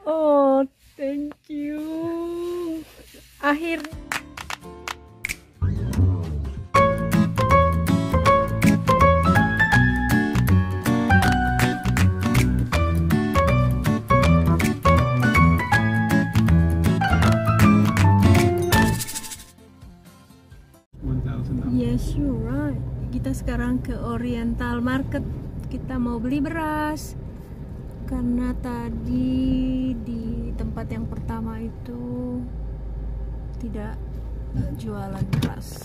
Oh, thank you. Akhirnya. Yes, you're right. Kita sekarang ke Oriental Market. Kita mau beli beras. Karena tadi di tempat yang pertama itu tidak jualan beras.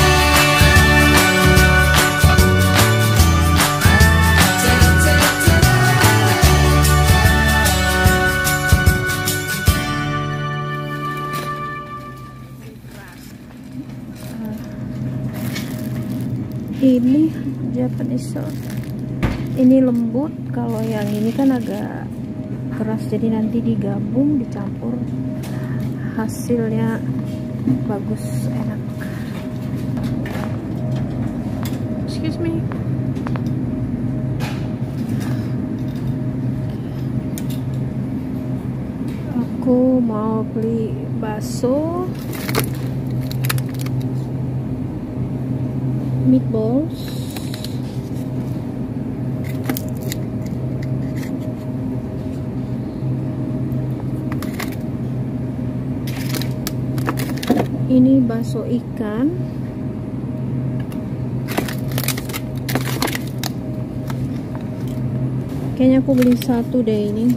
Ini Japanese salt. Ini lembut, kalau yang ini kan agak keras, jadi nanti digabung, dicampur, hasilnya bagus, enak. Excuse me. Aku mau beli bakso, meatballs, ini bakso ikan, kayaknya aku beli satu deh ini.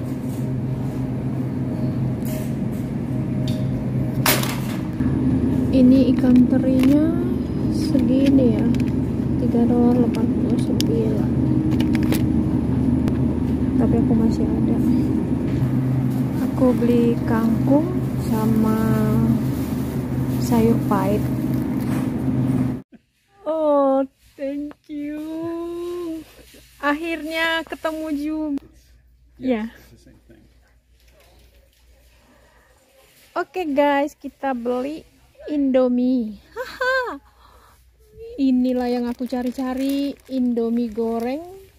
Ini ikan terinya segini ya, $3.89, tapi aku masih ada. Aku beli kangkung sama sayur pahit. Oh, thank you. Akhirnya ketemu juga. Ya. Oke guys, kita beli Indomie. Haha. Inilah yang aku cari-cari, Indomie goreng.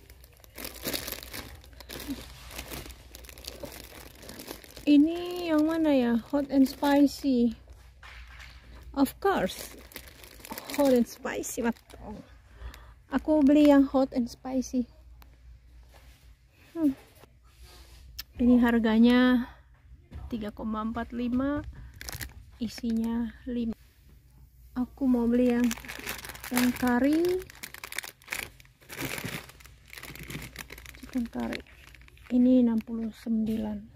Ini yang mana ya? Hot and spicy. Of course, hot and spicy. Betul. Aku beli yang hot and spicy. Ini harganya 3,45, isinya 5. Aku mau beli yang kari, chicken curry. Ini 69.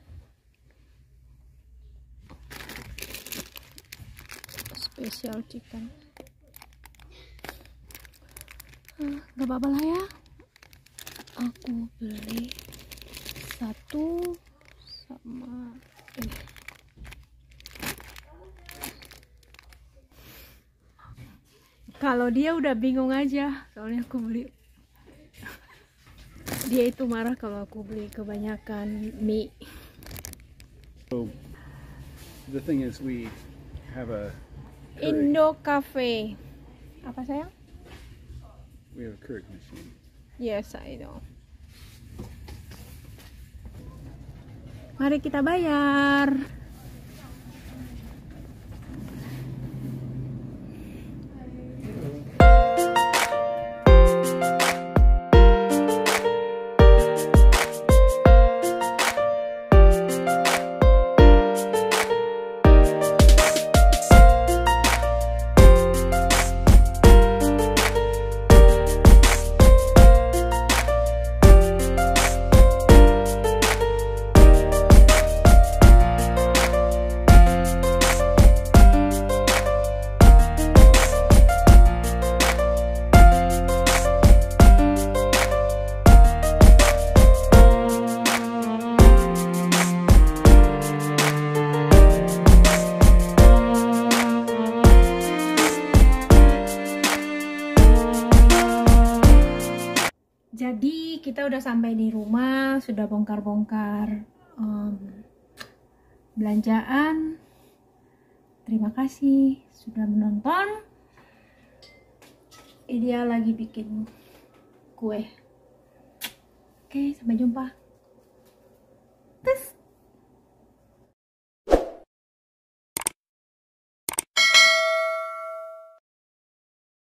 Special chicken. Gak apa-apa lah ya. Aku beli satu sama ini. Kalau dia udah bingung aja, soalnya aku beli. Dia itu marah kalau aku beli kebanyakan mie. So the thing is, we have a Indo Cafe. Apa sayang? we have a Keurig machine. Yes, I know. Mari kita bayar. Jadi kita udah sampai di rumah, sudah bongkar-bongkar belanjaan. Terima kasih sudah menonton. Dia lagi bikin kue. Oke, sampai jumpa.